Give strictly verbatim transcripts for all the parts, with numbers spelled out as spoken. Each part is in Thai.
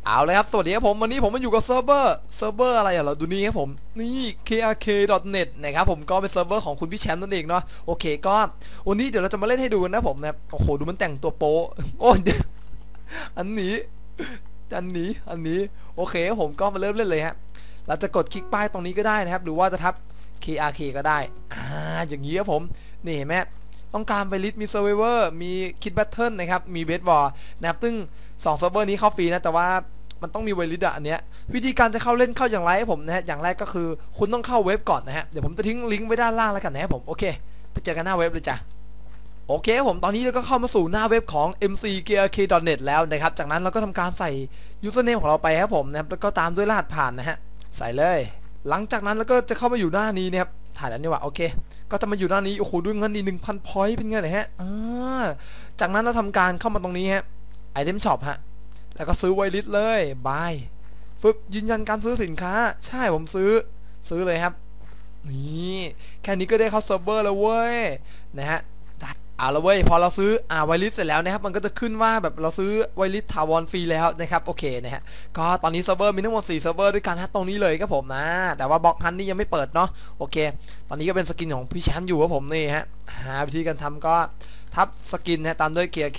เอาเลยครับสวัสดีครับผมวันนี้ผมมาอยู่กับเซิร์ฟเวอร์เซิร์ฟเวอร์อะไรอ่ะเราดูนี่ครับผมนี่ เค อาร์ เค ดอท เน็ต นะครับผมก็เป็นเซิร์ฟเวอร์ของคุณพี่แชมป์นั่นเองเนาะโอเคก็วันนี้เดี๋ยวเราจะมาเล่นให้ดูกันนะผมนะโอ้โหดูมันแต่งตัวโป๊โอ้ยอันนี้อันนี้อันนี้โอเคผมก็มาเริ่มเล่นเลยฮะเราจะกดคลิกป้ายตรงนี้ก็ได้นะครับหรือว่าจะทับ เค อาร์ เค ก็ได้อ่าอย่างนี้ครับผมนี่เห็นไหมต้องการไปลิสต์มีเซอร์ไวเวอร์มีคิดแบทเทิลนะครับมีเบสบอลนะครับซึ่งสองเซิร์ฟเวอร์นี้เข้าฟรีนะแต่ว่ามันต้องมีไวลิสต์อันเนี้ยวิธีการจะเข้าเล่นเข้าอย่างไรให้ผมนะฮะอย่างแรกก็คือคุณต้องเข้าเว็บก่อนนะฮะเดี๋ยวผมจะทิ้งลิงก์ไว้ด้านล่างแล้วกันนะครับผมโอเคไปเจอกันหน้าเว็บเลยจ้ะโอเคผมตอนนี้เราก็เข้ามาสู่หน้าเว็บของ เอ็ม ซี เค อาร์ เค ดอท เน็ต แล้วนะครับจากนั้นเราก็ทำการใส่ username ของเราไปครับผมนะครับแล้วก็ตามด้วยรหัสผ่านนะฮะใส่เลยหลังจากนั้นเราก็จะเข้ามาอยู่หน้านี้นะครับถ่ายแล้วนี่ว่าโอเคก็จะมาอยู่หน้านี้โอ้โหด้วยเงินอีกหนึ่งพันพอยต์เป็นไงนะฮะอ่าจากนั้นเราทำการเข้ามาตรงนี้ฮะไอเทมช็อปฮะแล้วก็ซื้อไวลิสเลยบายฟึบยืนยันการซื้อสินค้าใช่ผมซื้อซื้อเลยครับนี่แค่นี้ก็ได้เข้าเซิร์ฟเวอร์แล้วเว้ยนะฮะเอาละเว้ยพอเราซื้ออ่าไวลิสเสร็จแล้วนะครับมันก็จะขึ้นว่าแบบเราซื้อไวลิสถาวรฟรีแล้วนะครับโอเคนะฮะก็ตอนนี้เซิร์ฟเวอร์มีทั้งหมดสี่เซิร์ฟเวอร์ด้วยกันฮะตรงนี้เลยครับผมนะแต่ว่าบล็อกฮันนี่ยังไม่เปิดเนาะโอเคตอนนี้ก็เป็นสกินของพี่แชมป์อยู่ครับผมนี่ฮะหาวิธีการทำก็ทับสกินนะตามด้วย เค อาร์ เค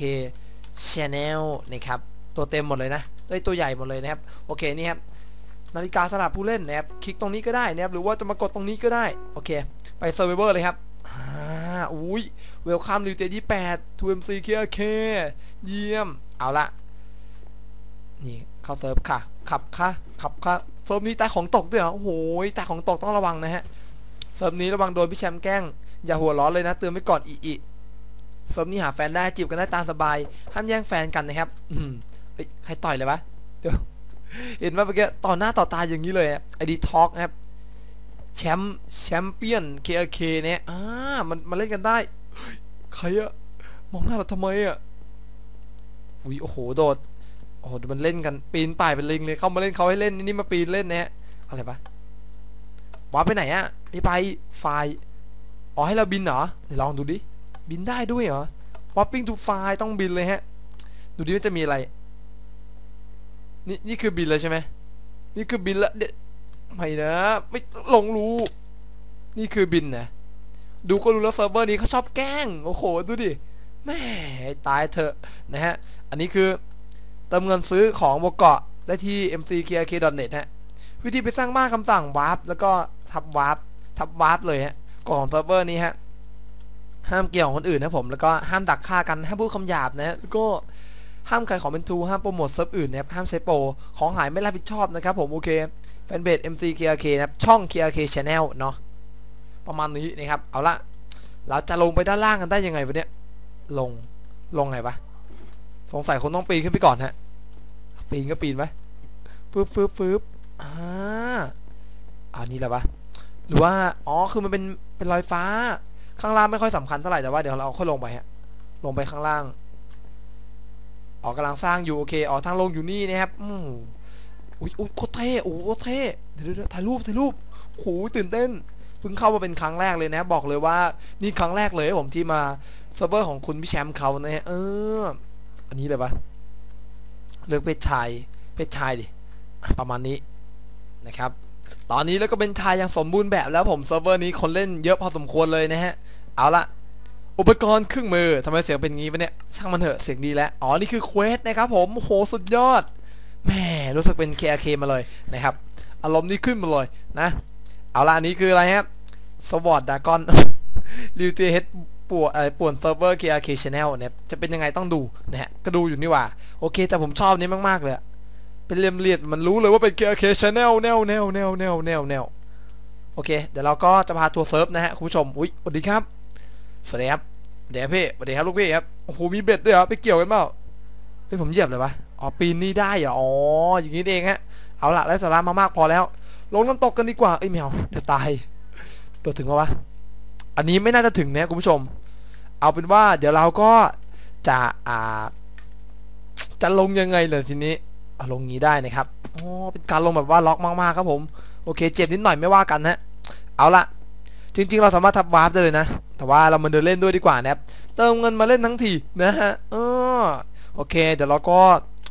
Channel นะครับตัวเต็มหมดเลยนะด้วยตัวใหญ่หมดเลยนะครับโอเคนี่ครับนาฬิกาสำหรับผู้เล่นนะครับคลิกตรงนี้ก็ได้นะครับหรือว่าจะมากดตรงนี้ก็ได้โอเคไปเซิร์ฟเวอร์เลยครับอ่าอุ้ยเวลคัมลิวเจยี่แปด ทู เอ็ม ซี เค อาร์ เค เยี่ยมเอาละนี่เข้าเซิร์ฟค่ะขับค่ะขับค่ะเซิร์ฟนี้แต่ของตกด้วยเหรอโอ้โหแต่ของตกต้องระวังนะฮะเซิร์ฟนี้ระวังโดนพี่แชมป์แกล้งอย่าหัวร้อนเลยนะเตือนไว้ก่อนอีอีเซิร์ฟนี้หาแฟนได้จีบกันได้ตามสบายห้ามแย่งแฟนกันนะครับอืมใครต่อยเลยวะเดี๋ยวเห็นไหมเมื่อกี้ต่อหน้าต่อตาอย่างนี้เลยไอดีทอล์กนะครับแชมป์แชมเปี้ยน เค อาร์ เค เนี่ยอ่ามันมาเล่นกันได้ใครอะมองหน้าเราทำไมอะอุ้ยโอ้โหโดดโอ้โหมันเล่นกันปีนป่ายเป็นลิงเลยเข้ามาเล่นเขาให้เล่นนี่มาปีนเล่นนะฮะอะไรปะว้าไปไหนอะไม่ไปไฟอ๋อให้เราบินเหรอเดี๋ยวลองดูดิบินได้ด้วยเหรอวัปปิ้งทูไฟต้องบินเลยฮะดูดิว่าจะมีอะไรนี่นี่คือบินเลยใช่ไหมนี่คือบินละเด็ดไม่นะไม่ลงรู้นี่คือบินนะดูก็รู้แล้วเซิร์ฟเวอร์นี้เขาชอบแกล้งโอ้โหดูดิแม่ตายเถอะนะฮะอันนี้คือเติมเงินซื้อของบนเกาะได้ที่ เอ็ม ซี เค อาร์ เค ดอท เน็ต ฮะวิธีไปสร้างบ้านคำสั่งวาร์ปแล้วก็ทับวาร์ปทับวาร์ปเลยฮะของเซิร์ฟเวอร์นี้ฮะห้ามเกี่ยวกับคนอื่นนะผมแล้วก็ห้ามดักฆ่ากันห้ามพูดคำหยาบนะฮะแล้วก็ห้ามขายของเป็นทูห้ามโปรโมทเซิร์ฟอื่นนะครับห้ามใช้โปรของหายไม่รับผิดชอบนะครับผมโอเคแฟนเพจ เอ็ม ซี เค อาร์ เค นะครับช่อง เค อาร์ เค Channel เนาะประมาณนี้นะครับเอาละเราจะลงไปด้านล่างกันได้ยังไงวะเนี่ยลงลงไงปะสงสัยคนต้องปีนขึ้นไปก่อนฮะปีนก็ปีนไปฟึบฟึบฟึบอ่าอันนี้แหละปะหรือว่าอ๋อคือมันเป็นเป็นรอยฟ้าข้างล่างไม่ค่อยสำคัญเท่าไหร่แต่ว่าเดี๋ยวเราค่อยลงไปฮะลงไปข้างล่างอ๋อกำลังสร้างอยู่โอเคอ๋อทางลงอยู่นี่นะครับอืมอุ้ยอุ้ยโคตรเท่โอ้โหเท่เดี๋ยวเดี๋ยวถ่ายรูปถ่ายรูปโอ้โหตื่นเต้นเพิ่งเข้ามาเป็นครั้งแรกเลยนะบอกเลยว่านี่ครั้งแรกเลยผมที่มาเซิร์ฟเวอร์ของคุณพี่แชมป์เขานะฮะเอออันนี้เลยปะเลือกเพศชายเพศชายดิประมาณนี้นะครับตอนนี้แล้วก็เป็นชายอย่างสมบูรณ์แบบแล้วผมเซิร์ฟเวอร์นี้คนเล่นเยอะพอสมควรเลยนะฮะเอาละอุปกรณ์เครื่องมือทำไมเสียงเป็นงี้วะเนี่ยช่างมันเถอะเสียงดีแล้วอ๋อนี่คือเควสนะครับผมโหสุดยอดแม่รู้สึกเป็น เค อาร์ เค มาเลยนะครับอารมณ์นี้ขึ้นมาเลยนะเอาละอันนี้คืออะไรฮะสวอตดากอนลิวเทเฮดป่วนอะไรป่วนเซิร์ฟเวอร์ เค อาร์ เค Channel เนี่ยจะเป็นยังไงต้องดูนะฮะก็ดูอยู่นี่ว่าโอเคแต่ผมชอบนี้มากๆเลยเป็นเรียมเรียดมันรู้เลยว่าเป็น เค อาร์ เค Channel แนวแนวแนวแนวแนวแนวโอเคเดี๋ยวเราก็จะพาทัวร์เซิร์ฟนะฮะคุณผู้ชมอุ้ยสวัสดีครับสวัสดีครับเดี๋ยวพี่สวัสดีครับลูกพี่ครับโอ้โหมีเบ็ดด้วยเหรอไปเกี่ยวกันเปล่าเฮ้ยผมเหยียบเลยวะอ๋อปีนนี่ได้เหรออ๋ออย่างนี้เองฮะเอาละไร้สาระมามากพอแล้วลงน้ำตกกันดีกว่าเอ้ยแมวเดี๋ยวตายโดดถึงปะวะอันนี้ไม่น่าจะถึงนะคุณผู้ชมเอาเป็นว่าเดี๋ยวเราก็จะอ่าจะลงยังไงเลยทีนี้เอาลงงี้ได้นะครับอ๋อเป็นการลงแบบว่าล็อกมากๆครับผมโอเคเจ็บนิดหน่อยไม่ว่ากันฮะเอาละจริงๆเราสามารถทับวาร์ปได้เลยนะแต่ว่าเรามาเดินเล่นด้วยดีกว่านะครับเติมเงินมาเล่นทั้งทีนะฮะเออโอเคเดี๋ยวเราก็จ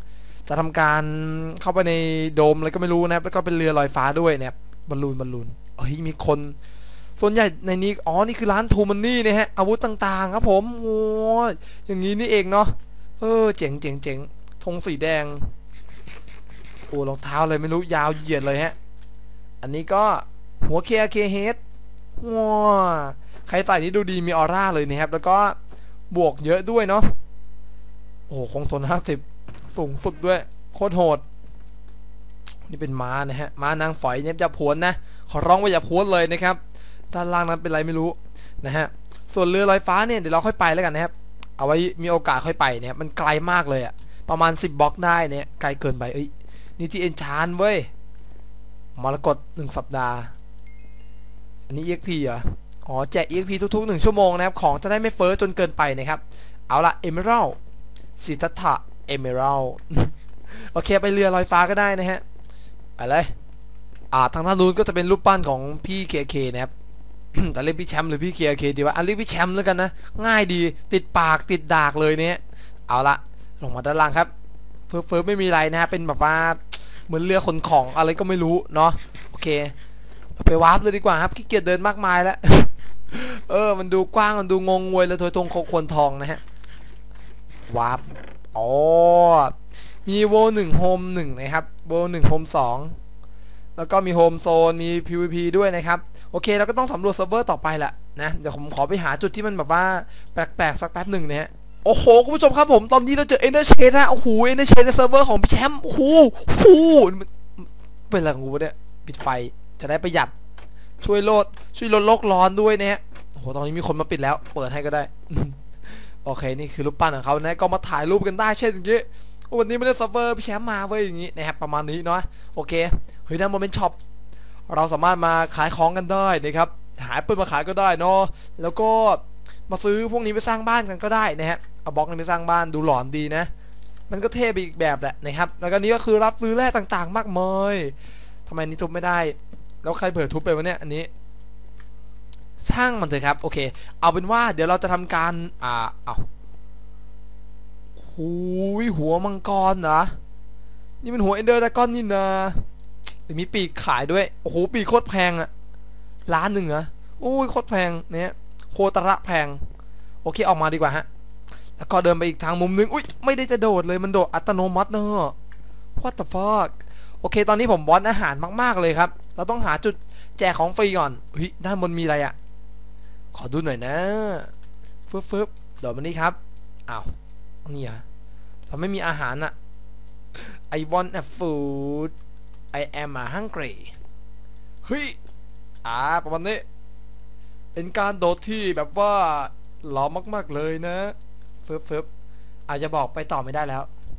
จะทำการเข้าไปในโดมอะไรก็ไม่รู้นะครับแล้วก็เป็นเรือลอยฟ้าด้วยนะครับบอลลูนบอลลูนเฮ้ยมีคนส่วนใหญ่ในนี้อ๋อนี่คือร้านทูมันนี่นะฮะอาวุธต่างๆครับผมโอ้อย่างนี้นี่เองเนาะเออเจ๋งเจ๋งเจ๋งธงสีแดงโอ้รองเท้าอะไรไม่รู้ยาวเหยียดเลยฮะอันนี้ก็หัว เค อาร์ เค Head ว้าใครใส่นี้ดูดีมีออร่าเลยนะครับแล้วก็บวกเยอะด้วยเนาะโอ้คงทนห้าสิบสูงสุดด้วยโคตรโหดนี่เป็นม้านะฮะม้านางฝอยเนี่ยจะพวนนะขอร้องว่าอย่าพวนเลยนะครับด้านล่างนั้นเป็นไรไม่รู้นะฮะส่วนเรือลอยฟ้าเนี่ยเดี๋ยวเราค่อยไปแล้วกันนะครับเอาไว้มีโอกาสค่อยไปเนี่ยมันไกลมากเลยอะประมาณสิบบล็อกได้เนี่ยไกลเกินไปเอ้ยนี่ที่เอนชานเว้ยมรกตหนึ่งสัปดาห์อันนี้ อี เอ็กซ์ พี เหรออ๋อแจก อี เอ็กซ์ พี ทุกๆหนึ่งชั่วโมงนะครับของจะได้ไม่เฟ้อจนเกินไปนะครับเอาละเอเมอรัลสิทธัตถะเอเมอรัลโอเคไปเรือลอยฟ้าก็ได้นะฮะไปเลยอ่าทางท่านนู้นก็จะเป็นรูปปั้นของพี่เคเคนะครับแต่เรียกพี่แชมป์หรือพี่เคเคดีวะอ่ะเรียกพี่แชมป์แล้วกันนะง่ายดีติดปากติดดากเลยเนี่ยเอาละลงมาด้านล่างครับเฟิร์ฟเฟิร์ฟไม่มีอะไรนะฮะเป็นแบบว่าเหมือนเรือขนของอะไรก็ไม่รู้เนาะโอเคไปวาร์ปเลยดีกว่าครับขี้เกียจเดินมากมายแล้ว เออมันดูกว้างมันดูงงงวยเลยทอยทงควรทองนะฮะวาร์ปอ๋อมีโวหนึ่งโฮมหนึ่งนะครับโวหนึ่งโฮมสองแล้วก็มีโฮมโซนมี พี วี พี ด้วยนะครับโอเคเราก็ต้องสำรวจเซิร์ฟเวอร์ต่อไปแหละนะเดี๋ยวผมขอไปหาจุดที่มันแบบว่าแปลกๆสักแป๊บหนึ่งนะฮะโอ้โหคุณผู้ชมครับผมตอนนี้เราเจอเอเนอร์เชนนะโอ้โหเอเนอร์เชนในเซิร์ฟเวอร์ของพี่แชมป์โอ้โหโอ้โหเป็นอะไรของกูเนี่ยปิดไฟจะได้ประหยัดช่วยลดช่วยลดโลกร้อนด้วยนะฮะโอ้โหตอนนี้มีคนมาปิดแล้วเปิดให้ก็ได้โอเคนี่คือรูปปั้นของเขานะก็มาถ่ายรูปกันได้เช่นอย่างงี้วันนี้ไม่ได้ซับเวอร์พี่แชมป์มาเว้ยอย่างงี้นะครับประมาณนี้เนาะโอเคเฮ้ยนั่นมันเป็นช็อปเราสามารถมาขายของกันได้นะครับหาปืนมาขายก็ได้เนาะแล้วก็มาซื้อพวกนี้ไปสร้างบ้านกันก็ได้นะฮะเอาบล็อกนี้ไปสร้างบ้านดูหลอนดีนะมันก็เท่ไปอีกแบบแหละนะครับแล้วก็นี้ก็คือรับซื้อแร่ต่างๆมากมายทำไมนี้ทุบไม่ได้แล้วใครเผื่อทุบไปวะเนี่ยอันนี้ช่างมันเถอะครับโอเคเอาเป็นว่าเดี๋ยวเราจะทำการอ่าเอาหูยหัวมังกรเหรอนี่มันหัวเอนเดอร์ดากอนนี่นะมีปีกขายด้วยโอ้โหปีกโคตรแพงอะล้านหนึ่งเหรอโอ้ยโคตรแพงเนี่ยโคตรแพงโอเคออกมาดีกว่าฮะแล้วก็เดินไปอีกทางมุมนึงอุ้ยไม่ได้จะโดดเลยมันโดดอัตโนมัติเนอะ what the fuck โอเคตอนนี้ผมบอสอาหารมากๆเลยครับเราต้องหาจุดแจกของฟรีก่อนเฮ้ยด้านบนมีอะไรอะขอดูหน่อยนะฟึบฟึบเดี๋ยวมันนี่ครับอ้าวนี่อะเราไม่มีอาหารอะ I want a food I am a hungry เฮ้ยอ่าประมาณนี้เป็นการโดดที่แบบว่าหล่อมากๆเลยนะฟึบฟึบอาจจะบอกไปต่อไม่ได้แล้ว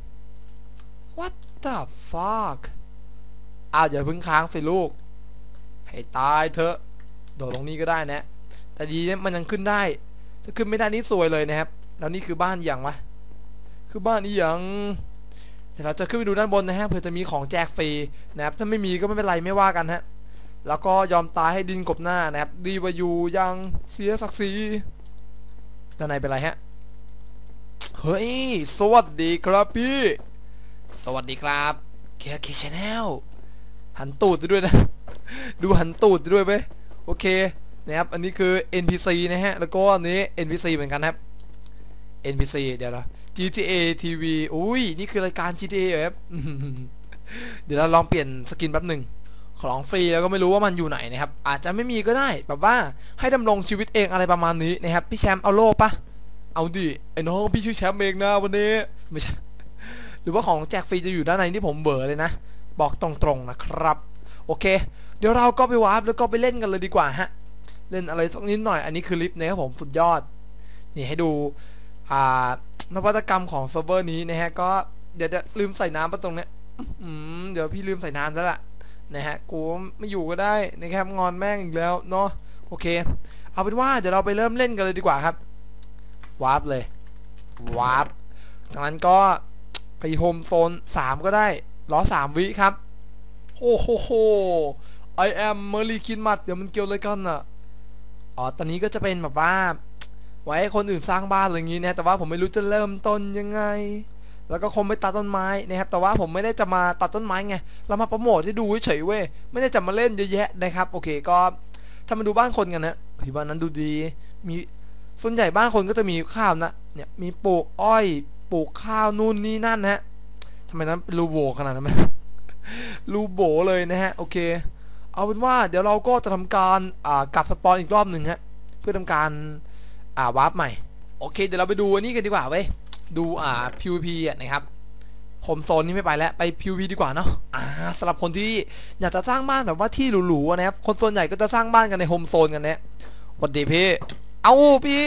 What the fuck อ้าวอย่าพึ่งค้างสิลูกให้ตายเถอะโดดลงนี้ก็ได้นะแต่ดีเนี่ยมันยังขึ้นได้ถ้าขึ้นไม่ได้นี่สวยเลยนะครับแล้วนี่คือบ้านอย่างวะคือบ้านนี้อย่างเดี๋ยวเราจะขึ้นไปดูด้านบนนะฮะเผื่อจะมีของแจกฟรีนะครับถ้าไม่มีก็ไม่เป็นไรไม่ว่ากันฮะแล้วก็ยอมตายให้ดินกบหน้านะครับดีกว่าอยู่ยังเสียศักดิ์ศรีด้านในเป็นไรฮะเฮ้ยสวัสดีครับพี่สวัสดีครับเคียร์เคชแนลหันตูดด้วยนะดูหันตูดด้วยไหมโอเคนะครับอันนี้คือ เอ็น พี ซี นะฮะแล้วก็อันนี้ เอ็น พี ซี เหมือนกันครับ เอ็น พี ซี เดี๋ยวนะ จี ที เอ ที วี อุ้ยนี่คือรายการ จี ที เอ ครับ เดี๋ยวเราลองเปลี่ยนสกินแป๊บหนึ่งของฟรีแล้วก็ไม่รู้ว่ามันอยู่ไหนนะครับอาจจะไม่มีก็ได้แบบว่าให้ดำรงชีวิตเองอะไรประมาณนี้นะครับพี่แชมป์เอาโล่ปะเอาดิไอ้น้องพี่ชื่อแชมป์เองนะวันนี้ไม่ใช่หรือว่าของแจกฟรีจะอยู่ด้านในที่ผมเบอร์เลยนะบอกตรงๆนะครับโอเคเดี๋ยวเราก็ไปวาร์ปแล้วก็ไปเล่นกันเลยดีกว่าฮะเล่นอะไรสักนิดหน่อยอันนี้คือลิฟต์นะครับผมสุดยอดนี่ให้ดูอ่านวัตกรรมของเซิร์ฟเวอร์นี้นะฮะก็เดี๋ยวจะลืมใส่น้ำไปตรงเนี้ยอืมเดี๋ยวพี่ลืมใส่น้ำแล้วล่ะนะฮะกูไม่อยู่ก็ได้นะครับงอนแม่งอีกแล้วเนาะโอเคเอาเป็นว่าเดี๋ยวเราไปเริ่มเล่นกันเลยดีกว่าครับวาร์ปเลยวาร์ปจากนั้นก็ไปโฮมโซนสามก็ได้รอสามวิครับโอ้โหโห I am เมอร์ลีคินมัดเดี๋ยวมันเกี่ยวอะไรกันอ่ะอ๋อตอนนี้ก็จะเป็นแบบว่าไว้ให้คนอื่นสร้างบ้านอะไรอย่างงี้นะแต่ว่าผมไม่รู้จะเริ่มต้นยังไงแล้วก็คงไปตัดต้นไม้นะครับแต่ว่าผมไม่ได้จะมาตัดต้นไม้ไงเรามาโปรโมทให้ดูเฉยเว้ยไม่ได้จะมาเล่นเยอะแยะนะครับโอเคก็จะมาดูบ้านคนกันนะที่บ้านนั้นดูดีมีส่วนใหญ่บ้านคนก็จะมีข้าวนะเนี่ยมีปลูกอ้อยปลูกข้าวนู่นนี่นั่นนะฮะทำไมนั้นเป็นรูโบขนาดนั้นไหม รูโบเลยนะฮะโอเคเอาเป็นว่าเดี๋ยวเราก็จะทำการอ่ากลับสปอนอีกรอบหนึ่งฮะเพื่อทำการอ่าวาร์ปใหม่โอเคเดี๋ยวเราไปดูอันนี้กันดีกว่าเว้ยดูอ่า พี วี พี อ่ะนะครับผมโซนนี้ไม่ไปแล้วไป พี วี พี ดีกว่าเนาะอ่าสำหรับคนที่อยากจะสร้างบ้านแบบว่าที่หรูๆนะครับคนส่วนใหญ่ก็จะสร้างบ้านกันในโฮมโซนกันเนี่ยสวัสดีพี่เอาพี่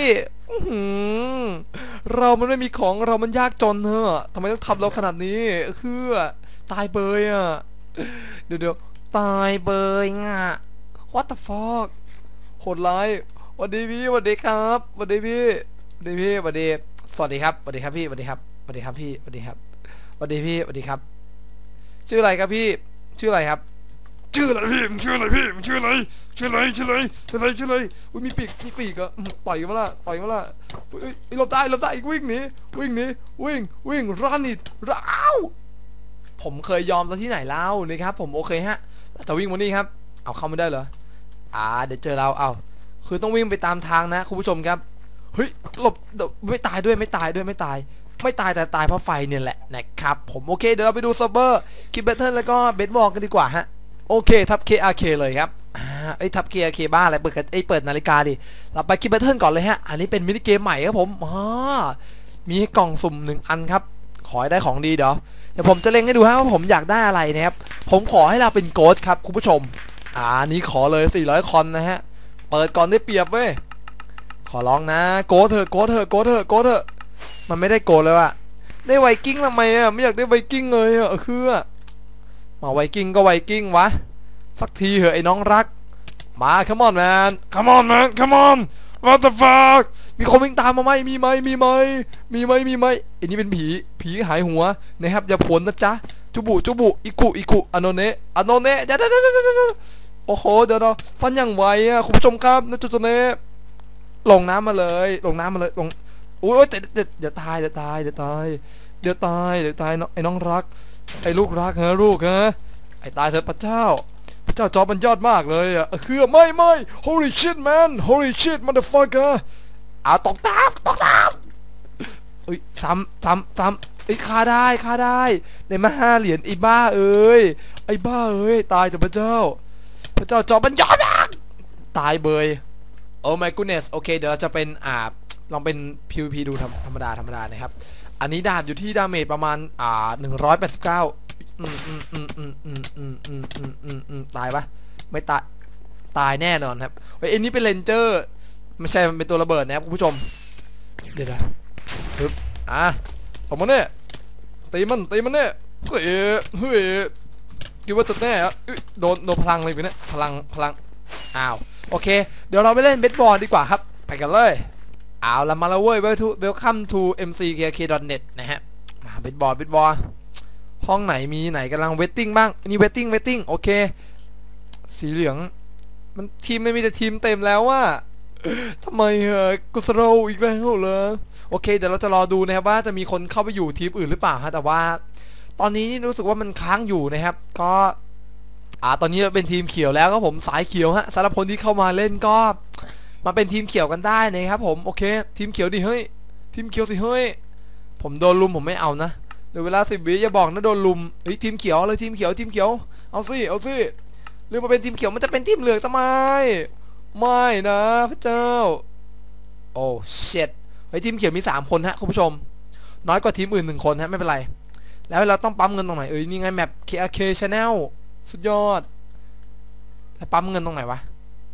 เรามันไม่มีของเรามันยากจนเนอะทำไมต้องทำเราขนาดนี้คือตายเบยอ่ะเดี๋ยวเดี๋ยวตายเบยอ่ะ what the fuck โหดร้ายสวัสดีพี่สวัสดีครับสวัสดีพี่สวัสดีพี่สวัสดีสวัสดีครับสวัสดีครับพี่สวัสดีครับสวัสดีครับพี่สวัสดีครับสวัสดีพี่สวัสดีครับชื่ออะไรครับพี่ชื่ออะไรครับชื่ออะไรพี่มึงชื่ออะไรพี่มึงชื่ออะไรชื่ออะไรชื่ออะไรชื่ออะไรชื่ออะไรอุ้ยมีปีกมีปีกอะต่อยมาละต่อยมาละอุ้ยหลบได้หลบได้วิ่งหนีวิ่งหนีวิ่งวิ่งรันอีกร้าวผมเคยยอมซะที่ไหนเล่านะครับผมโอเคฮะแต่วิ่งมานี่ครับเอาเข้าไม่ได้เหรออ่าเดี๋ยวเจอเราเอาคือต้องวิ่งไปตามทางนะคุณผู้ชมครับเฮ้ยหลบไม่ตายด้วยไม่ตายด้วยไม่ตายไม่ตายแต่ตายเพราะไฟเนี่ยแหละนะครับผมโอเคเดี๋ยวเราไปดูเซิร์ฟเวอร์คิดแบทเทิลแล้วก็เบสบอลกันดีกว่าฮะโอเคทับ เค อาร์ เค เลยครับอ่าไอ้ทับ เค อาร์ เค บ้าอะไรเปิดไอ้เปิดนาฬิกาดิเราไปคิดแบทเทิลก่อนเลยฮะอันนี้เป็นมินิเกมใหม่ครับผมอ๋อมีกล่องสุ่มหนึ่งอันครับขอให้ได้ของดีเดี๋ยวเดี๋ยวผมจะเล็งให้ดูฮะว่าผมอยากได้อะไรนะครับผมขอให้เราเป็นโกสครับคุณผู้ชมอ่านี้ขอเลยสี่ร้อยคอนนะฮะเปิดก่อนได้เปรียบเว้ยขอร้องนะโกสเถอะโกสเถอะโกสเถอะโกสเถอะมันไม่ได้โกสเลยว่ะได้ไวกิ้งทำไมอ่ะไม่อยากได้ไวกิ้งเลยอ่ะคือมาไวกิ้งก็ไวกิ้งวะสักทีเหอะไอ้น้องรักมา come on man come on man come on what the fuck มีคนวิ่งตามมาไหมมีไหมมีไหมมีไหมมีไหมไอ้นี่เป็นผีผีหายหัวนะครับอย่าผลนะจ๊ะจุบุจุบุอิกุอิกุอโนเนะอโนเนะเดี๋ยวเดี๋ยวเดี๋ยวโอ้โหเดี๋ยวเดี๋ยวฟันอย่างไวอ่ะคุณผู้ชมครับนะจุดเนะลงน้ำมาเลยลงน้ำมาเลยลงโอ้ยเดี๋ยวเดี๋ยวตายเดี๋ยวตายเดี๋ยวตายเดี๋ยวตายเดี๋ยวตายไอ้น้องรักไอ้ลูกรักฮะลูกฮะไอ้ตายเถิดพระเจ้าพระเจ้าจอมันยอดมากเลยอ่ะคือไม่ไม่ holy shit man holy shit motherfucker เอาตกน้ำตกน้ำเอ้ยซ้ำซ้ำซ้ำเอ้ยฆ่าได้ฆ่าได้ในมาห้าเหรียญไอ้บ้าเอ้ยไอ้บ้าเอ้ยตายเถิดพระเจ้าพระเจ้าจอมันยอดมากตายเบยโอ้ my goodness โอเคเดี๋ยวเราจะเป็นอ่าลองเป็น พี วี พี ดูธรรมดาธรรมดานะครับอันนี้ดาบอยู่ที่ดาเมจประมาณอ่าหนึ่งร้อยแปดสิบเก้าอืมอืมอืมอืมอืมอืมอืมอืมอืมอืมตายปะไม่ตายตายแน่นอนครับเฮ้ยอันนี้เป็นเลนเจอร์ไม่ใช่มันเป็นตัวระเบิดนะครับคุณผู้ชมเดี๋ยวนะปึ๊บอ่ะออกมาเนี่ยตีมันตีมันเนี่ยเฮ้ยเฮ้ยคิดว่าจะแน่อะโดนโดนพลังเลยไปเนี่ยพลังพลังอ้าวโอเคเดี๋ยวเราไปเล่นเบสบอลดีกว่าครับไปกันเลยเอาละมาแล้วเว้ย welcome to เอ็ม ซี เค เค ดอท เน็ต นะฮะมาเบสบอลเบสบอลห้องไหนมีไหนกำลังเวทติ้งบ้างนี่เวทติ้งเวทติ้งโอเคสีเหลืองมันทีมไม่มีแต่ทีมเต็มแล้วว่าทำไมเหรอกุสโรอีกแล้วเหรอโอเคเดี๋ยวเราจะรอดูนะครับว่าจะมีคนเข้าไปอยู่ทีมอื่นหรือเปล่าฮะแต่ว่าตอนนี้รู้สึกว่ามันค้างอยู่นะครับก็อ่าตอนนี้เป็นทีมเขียวแล้วก็ผมสายเขียวฮะสำหรับคนที่เข้ามาเล่นก็มาเป็นทีมเขียวกันได้นะครับผมโอเคทีมเขียวดิเฮ้ยทีมเขียวสิเฮ้ยผมโดนลุมผมไม่เอานะเดี๋ยวเวลาสิบวิอย่าบอกนะโดนลุมเฮ้ยทีมเขียวเลยทีมเขียวทีมเขียวเอาสิเอาสิเรื่องมาเป็นทีมเขียวมันจะเป็นทีมเหลืองทำไมไม่นะพระเจ้าโอ้เช็ดเฮ้ยทีมเขียวมีสามคนฮะคุณผู้ชมน้อยกว่าทีมอื่นหนึ่งคนฮะไม่เป็นไรแล้วเราต้องปั๊มเงินตรงไหนเอ้ยนี่ไงแมป เค อาร์ เค Channel สุดยอดแล้วปั๊มเงินตรงไหนวะ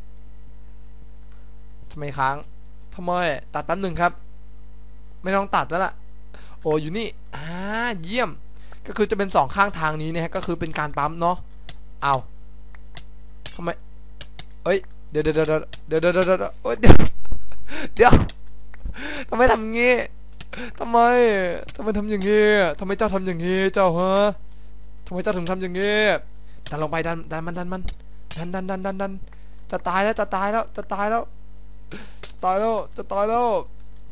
ทำไมค้างทำไมตัดแป๊บหนึ่งครับไม่ต้องตัดแล้วล่ะโอ้อยู่นี่อ่าเยี่ยมก็คือจะเป็นสองข้างทางนี้นะฮะก็คือเป็นการปั๊มเนาะเอาทำไมเอ้ยเดี๋ยวเดี๋ยวเดี๋ยวเดี๋ยวเดี๋ยวเดี๋ยวเดี๋ยวเดี๋ยวเดี๋ยวทำไมทำงี้ทำไมทำไมทำอย่างงี้ทำไมเจ้าทำอย่างงี้เจ้าฮะทำไมเจ้าถึงทำอย่างงี้ดันลงไปดันดันมันดันมันดันดันดันดันดันจะตายแล้วจะตายแล้วจะตายแล้วตายแล้วจะตายแล้ว